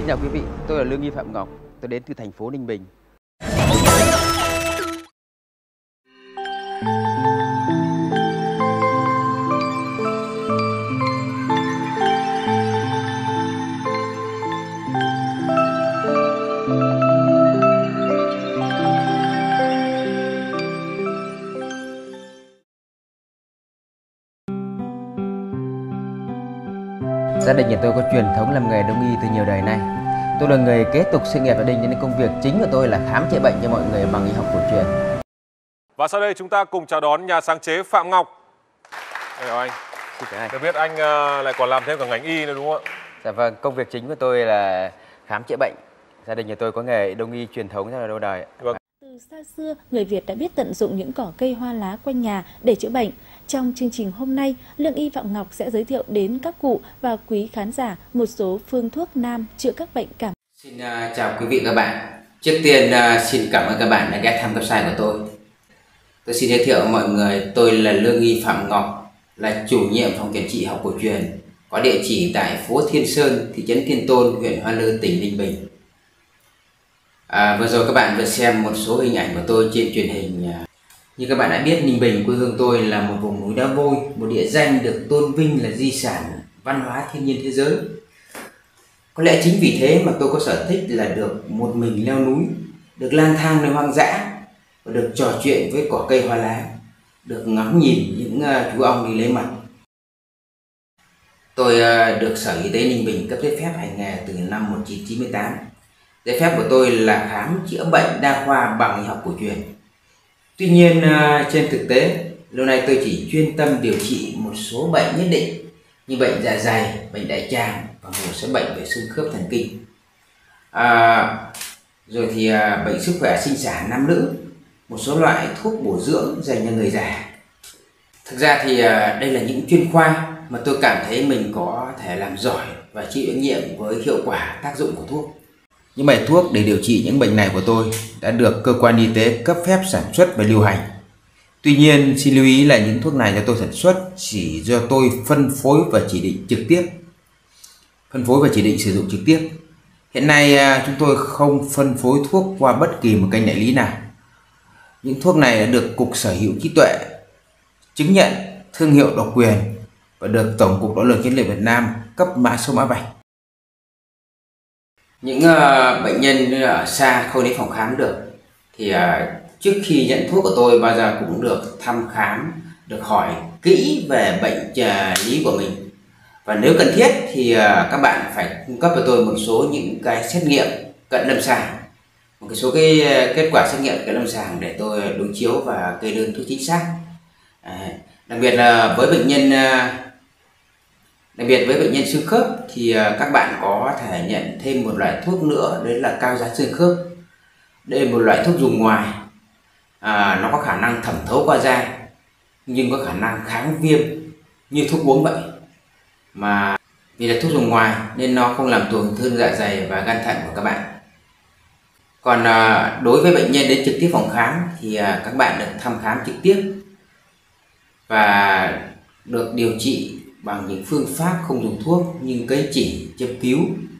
Xin chào quý vị, tôi là Lương Nghi Phạm Ngọc, tôi đến từ thành phố Ninh Bình. Gia đình nhà tôi có truyền thống làm nghề đông y từ nhiều đời nay. Tôi là người kế tục sự nghiệp gia đình nên công việc chính của tôi là khám chữa bệnh cho mọi người bằng y học cổ truyền. Và sau đây chúng ta cùng chào đón nhà sáng chế Phạm Ngọc. Chào anh. Xin chào anh. Được biết anh lại còn làm thêm cả ngành y nữa đúng không ạ? Dạ vâng, công việc chính của tôi là khám chữa bệnh. Gia đình nhà tôi có nghề đông y truyền thống rất là lâu đời. Vâng. Từ xa xưa, người Việt đã biết tận dụng những cỏ cây hoa lá quanh nhà để chữa bệnh. Trong chương trình hôm nay, Lương Y Phạm Ngọc sẽ giới thiệu đến các cụ và quý khán giả một số phương thuốc nam chữa các bệnh cảm. Xin chào quý vị các bạn. Trước tiên xin cảm ơn các bạn đã ghé thăm website của tôi. Tôi xin giới thiệu mọi người, tôi là Lương Y Phạm Ngọc, là chủ nhiệm phòng kiểm trị học cổ truyền, có địa chỉ tại phố Thiên Sơn, thị trấn Thiên Tôn, huyện Hoa Lư, tỉnh Ninh Bình. Vừa rồi các bạn vừa xem một số hình ảnh của tôi trên truyền hình. Như các bạn đã biết, Ninh Bình, quê hương tôi, là một vùng núi đá vôi, một địa danh được tôn vinh là di sản văn hóa thiên nhiên thế giới. Có lẽ chính vì thế mà tôi có sở thích là được một mình leo núi, được lang thang nơi hoang dã và được trò chuyện với cỏ cây hoa lá, được ngắm nhìn những chú ong đi lấy mật. Tôi được Sở Y tế Ninh Bình cấp giấy phép hành nghề từ năm 1998. Giấy phép của tôi là khám chữa bệnh đa khoa bằng y học cổ truyền. Tuy nhiên trên thực tế, lâu nay tôi chỉ chuyên tâm điều trị một số bệnh nhất định như bệnh dạ dày, bệnh đại tràng và một số bệnh về xương khớp thần kinh. Rồi thì bệnh sức khỏe sinh sản nam nữ, một số loại thuốc bổ dưỡng dành cho người già. Thực ra thì đây là những chuyên khoa mà tôi cảm thấy mình có thể làm giỏi và chịu trách nhiệm với hiệu quả tác dụng của thuốc. Những bài thuốc để điều trị những bệnh này của tôi đã được cơ quan y tế cấp phép sản xuất và lưu hành. Tuy nhiên, xin lưu ý là những thuốc này do tôi sản xuất chỉ do tôi phân phối và chỉ định trực tiếp. Phân phối và chỉ định sử dụng trực tiếp. Hiện nay chúng tôi không phân phối thuốc qua bất kỳ một kênh đại lý nào. Những thuốc này đã được Cục Sở hữu trí tuệ chứng nhận thương hiệu độc quyền và được Tổng cục Đo lường Chất lượng Việt Nam cấp mã số mã vạch. Những bệnh nhân ở xa không đến phòng khám được thì trước khi nhận thuốc của tôi bao giờ cũng được thăm khám, được hỏi kỹ về bệnh lý của mình. Và nếu cần thiết thì các bạn phải cung cấp cho tôi một số những cái xét nghiệm cận lâm sàng, một số cái kết quả xét nghiệm cận lâm sàng để tôi đối chiếu và kê đơn thuốc chính xác. Đặc biệt là với bệnh nhân xương khớp thì các bạn có thể nhận thêm một loại thuốc nữa, đấy là cao giãn xương khớp. Đây là một loại thuốc dùng ngoài, nó có khả năng thẩm thấu qua da nhưng có khả năng kháng viêm như thuốc uống vậy. Mà vì là thuốc dùng ngoài nên nó không làm tổn thương dạ dày và gan thận của các bạn. Còn đối với bệnh nhân đến trực tiếp phòng khám thì các bạn được thăm khám trực tiếp và được điều trị bằng những phương pháp không dùng thuốc như cấy chỉ, châm cứu,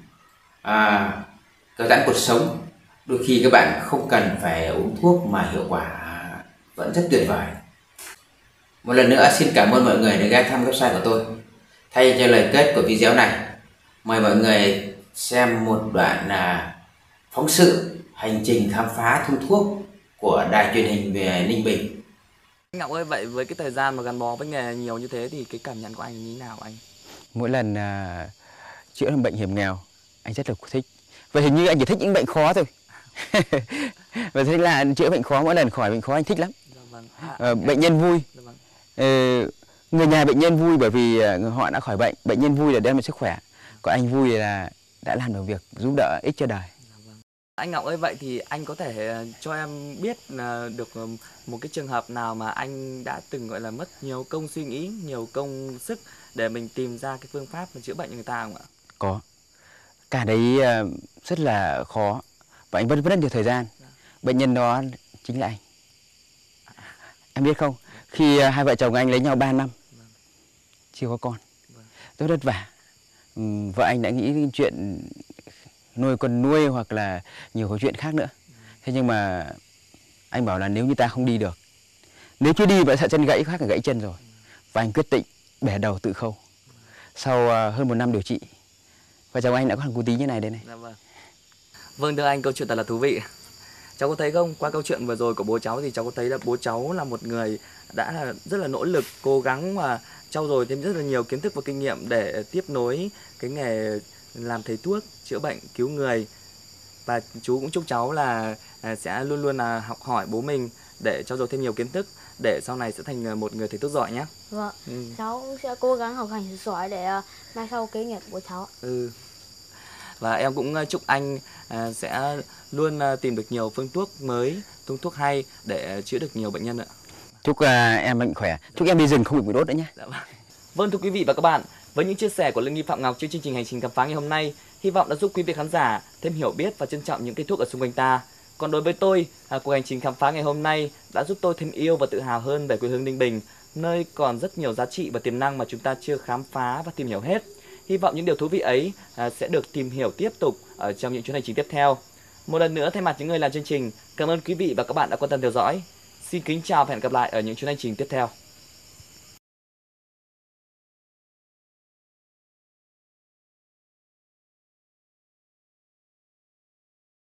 kéo giãn cột sống. Đôi khi các bạn không cần phải uống thuốc mà hiệu quả vẫn rất tuyệt vời. Một lần nữa xin cảm ơn mọi người đã ghé thăm website của tôi. Thay cho lời kết của video này, mời mọi người xem một đoạn phóng sự hành trình khám phá thông thuốc của đài truyền hình về Ninh Bình. Anh Ngọc ơi, vậy với cái thời gian mà gắn bó với nghề nhiều như thế thì cái cảm nhận của anh như thế nào anh? Mỗi lần chữa bệnh hiểm nghèo, anh rất là thích. Vậy hình như anh chỉ thích những bệnh khó thôi. Và thế là chữa bệnh khó, mỗi lần khỏi bệnh khó anh thích lắm. Dạ vâng. Bệnh nhân vui. Dạ vâng. Người nhà bệnh nhân vui bởi vì họ đã khỏi bệnh. Bệnh nhân vui là đem lại sức khỏe. Còn anh vui là đã làm được việc giúp đỡ ích cho đời. Dạ vâng. Anh Ngọc ơi, vậy thì anh có thể cho em biết được một cái trường hợp nào mà anh đã từng gọi là mất nhiều công suy nghĩ, nhiều công sức để mình tìm ra cái phương pháp mà chữa bệnh cho người ta không ạ? Có. Cả đấy rất là khó và anh vẫn rất nhiều thời gian. Bệnh nhân đó chính là anh. Em biết không, khi hai vợ chồng anh lấy nhau 3 năm, chưa có con, rất vất vả. Vợ anh đã nghĩ đến chuyện nuôi con nuôi hoặc là nhiều câu chuyện khác nữa. Thế nhưng mà anh bảo là nếu như ta không đi được, nếu chưa đi mà sợ chân gãy khác là gãy chân rồi, và anh quyết định bẻ đầu tự khâu. Sau hơn 1 năm điều trị, và chồng anh đã có thằng cu tí như này đây này. Dạ vâng. Vâng, thưa anh, câu chuyện thật là thú vị. Cháu có thấy không, qua câu chuyện vừa rồi của bố cháu thì cháu có thấy là bố cháu là một người đã là rất là nỗ lực, cố gắng và trau dồi thêm rất là nhiều kiến thức và kinh nghiệm để tiếp nối cái nghề làm thầy thuốc, chữa bệnh, cứu người. Và chú cũng chúc cháu là sẽ luôn luôn là học hỏi bố mình để trau dồi thêm nhiều kiến thức để sau này sẽ thành một người thầy thuốc giỏi nhé. Vâng, cháu sẽ cố gắng học hành giỏi để mai sau kế nghiệp của cháu. Và em cũng chúc anh sẽ luôn tìm được nhiều phương thuốc mới, phương thuốc hay để chữa được nhiều bệnh nhân ạ. Chúc em mạnh khỏe, chúc em đi rừng không bị đốt nữa nhé. Dạ vâng. Vâng, thưa quý vị và các bạn, với những chia sẻ của Lương y Phạm Ngọc trên chương trình Hành trình khám phá ngày hôm nay, hy vọng đã giúp quý vị khán giả thêm hiểu biết và trân trọng những cây thuốc ở xung quanh ta. Còn đối với tôi, cuộc hành trình khám phá ngày hôm nay đã giúp tôi thêm yêu và tự hào hơn về quê hương Ninh Bình, nơi còn rất nhiều giá trị và tiềm năng mà chúng ta chưa khám phá và tìm hiểu hết. Hy vọng những điều thú vị ấy sẽ được tìm hiểu tiếp tục ở trong những chuyến hành trình tiếp theo. Một lần nữa, thay mặt những người làm chương trình, cảm ơn quý vị và các bạn đã quan tâm theo dõi. Xin kính chào và hẹn gặp lại ở những chuyến hành trình tiếp theo.